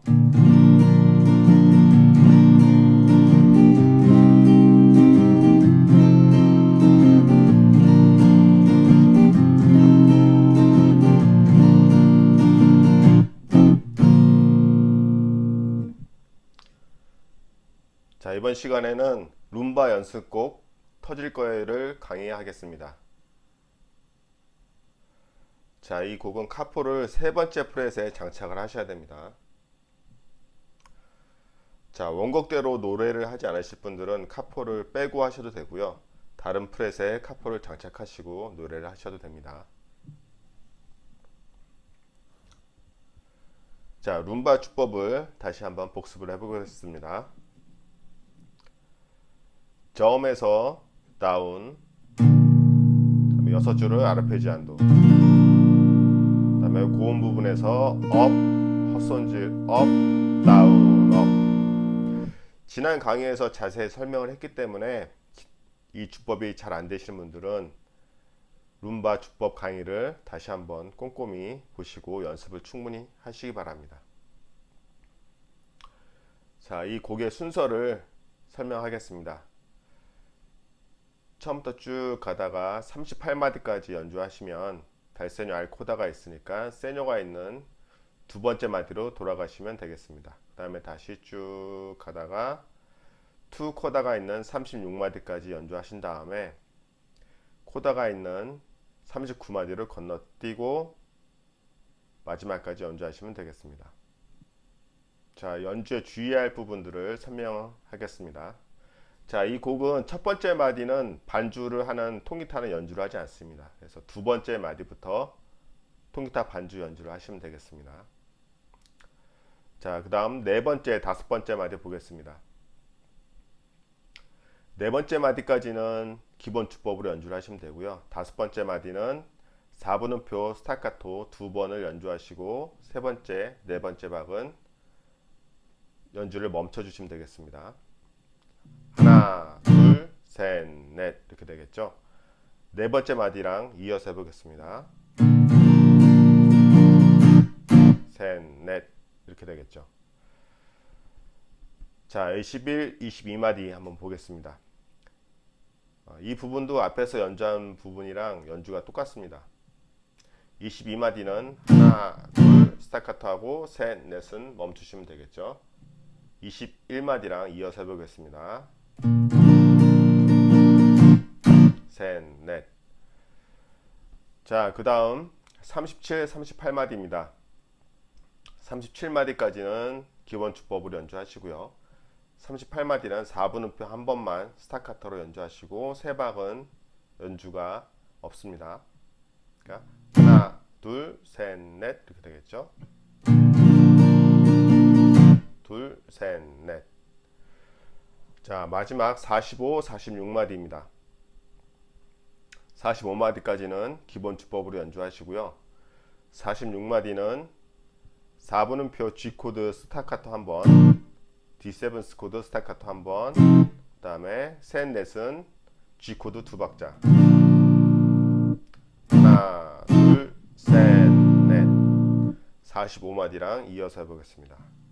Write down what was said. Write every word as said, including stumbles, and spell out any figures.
자, 이번 시간에는 룸바 연습곡 터질 거예를 강의하겠습니다. 자, 이 곡은 카포를 세 번째 프렛에 장착을 하셔야 됩니다. 자, 원곡대로 노래를 하지 않으실 분들은 카포를 빼고 하셔도 되고요, 다른 프렛에 카포를 장착하시고 노래를 하셔도 됩니다. 자, 룸바 주법을 다시 한번 복습을 해보겠습니다. 저음에서 다운, 그다음에 여섯 줄을 아르페지안도, 그다음에 고음 부분에서 업, 헛손질 업, 다운, 업. 지난 강의에서 자세히 설명을 했기 때문에 이 주법이 잘 안 되시는 분들은 룸바 주법 강의를 다시 한번 꼼꼼히 보시고 연습을 충분히 하시기 바랍니다. 자, 이 곡의 순서를 설명하겠습니다. 처음부터 쭉 가다가 삼십팔 마디까지 연주하시면 달세뇨 알코다가 있으니까 세뇨가 있는 두 번째 마디로 돌아가시면 되겠습니다. 그 다음에 다시 쭉 가다가 투 코다가 있는 삼십육 마디까지 연주하신 다음에 코다가 있는 삼십구 마디를 건너뛰고 마지막까지 연주하시면 되겠습니다. 자, 연주에 주의할 부분들을 설명하겠습니다. 자, 이 곡은 첫 번째 마디는 반주를 하는 통기타는 연주를 하지 않습니다. 그래서 두 번째 마디부터 통기타 반주 연주를 하시면 되겠습니다. 자, 그 다음 네 번째, 다섯 번째 마디 보겠습니다. 네 번째 마디까지는 기본 주법으로 연주를 하시면 되고요, 다섯 번째 마디는 사 분음표 스타카토 두 번을 연주하시고 세 번째, 네 번째 박은 연주를 멈춰 주시면 되겠습니다. 하나, 둘, 셋, 넷 이렇게 되겠죠. 네 번째 마디랑 이어서 해보겠습니다. 셋, 넷 이렇게 되겠죠. 자, 이십일, 이십이 마디 한번 보겠습니다. 이 부분도 앞에서 연주한 부분이랑 연주가 똑같습니다. 이십이 마디는 하나, 둘 스타카토 하고 셋, 넷은 멈추시면 되겠죠. 이십일 마디랑 이어서 해보겠습니다. 셋, 넷. 자, 그 다음 삼십칠, 삼십팔 마디입니다. 삼십칠 마디까지는 기본 주법으로 연주하시고요, 삼십팔 마디는 사 분음표 한 번만 스타카토로 연주하시고 세 박은 연주가 없습니다. 그러니까 하나, 둘, 셋, 넷 이렇게 되겠죠. 둘, 셋, 넷. 자, 마지막 사십오, 사십육 마디입니다. 사십오 마디까지는 기본 주법으로 연주하시고요, 사십육 마디는 사 분음표 G 코드 스타카토 한 번, 디 세븐 코드 스타카토 한 번, 그 다음에 셋, 넷은 G 코드 두 박자. 하나, 둘, 셋, 넷. 사십오 마디랑 이어서 해보겠습니다.